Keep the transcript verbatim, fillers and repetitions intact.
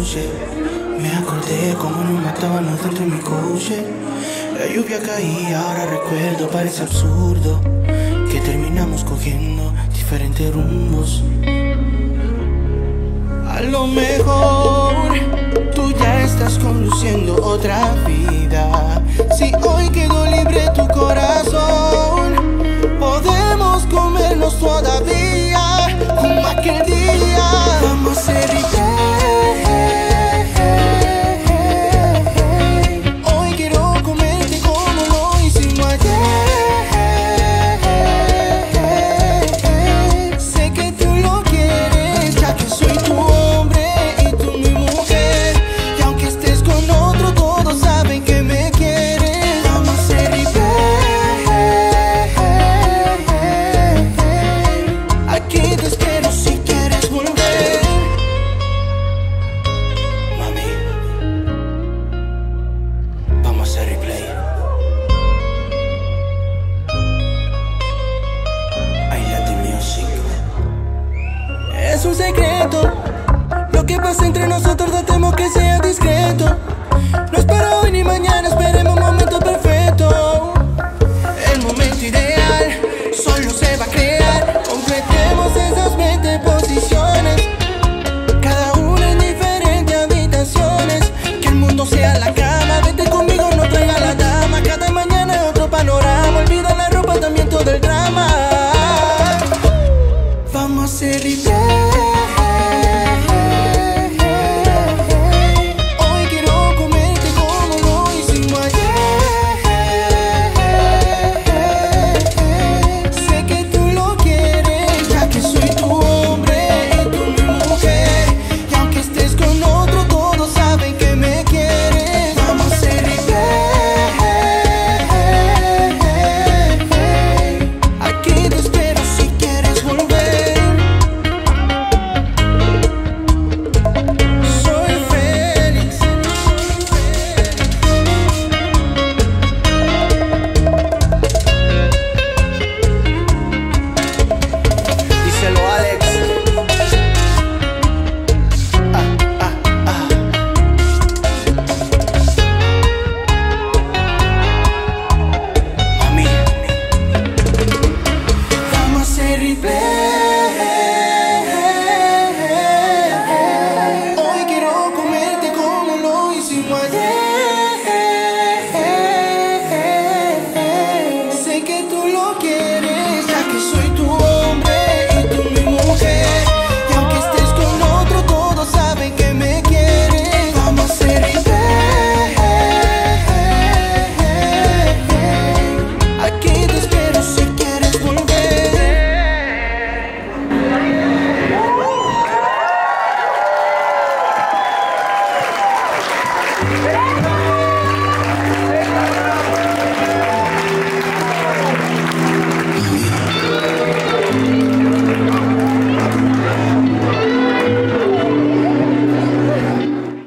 noche me acordé como nos matábamos dentro de mi coche. La lluvia caía, ahora recuerdo, parece absurdo que terminamos cogiendo diferentes rumbos. A lo mejor tú ya estás conduciendo otra vida. Si hoy quedó libre tu corazón, podemos comernos todavía como aquel día. Vamos a ser ricos. Hoy quiero comerte como lo hicimos ayer. Sé que tú lo quieres, ya que soy tu hombre y tú mi mujer. Y aunque estés con otro, todos saben que me quieres. Vamos a ser ricos. Aquí te espero si quieres volver. Mami, vamos a hacer replay. I love the music. Es un secreto lo que pasa entre nosotros, tratemos que sea discreto. No espero hoy ni mañana, esperemos un momento perfecto. El momento ideal solo se va a crear. Completemos esas veinte posiciones, cada una en diferentes habitaciones. Que el mundo sea la cama, vete conmigo, no traiga la dama. Cada mañana es otro panorama, olvida la ropa, también todo el drama. Vamos a ser libres. Hoy quiero comerte como lo hicimos ayer. Sé que tú lo quieres, ya que soy tu hombre y tú mi mujer. Y aunque estés con otro, todos saben que me quieres. Vamos a ser libres. Aquí te espero si quieres volver. Soy Félix. Díselo, Alex. Ah, ah, ah. Mami, vamos a ser replay. Hoy quiero comerte como lo hicimos ayer. Sé que tú lo quieres, ya que soy tu hombre y tú mi mujer. Y aunque estés con otro, todos saben que me quieres. Vamos a ser replay. Aquí te espero si quieres volver. ¡Bravo!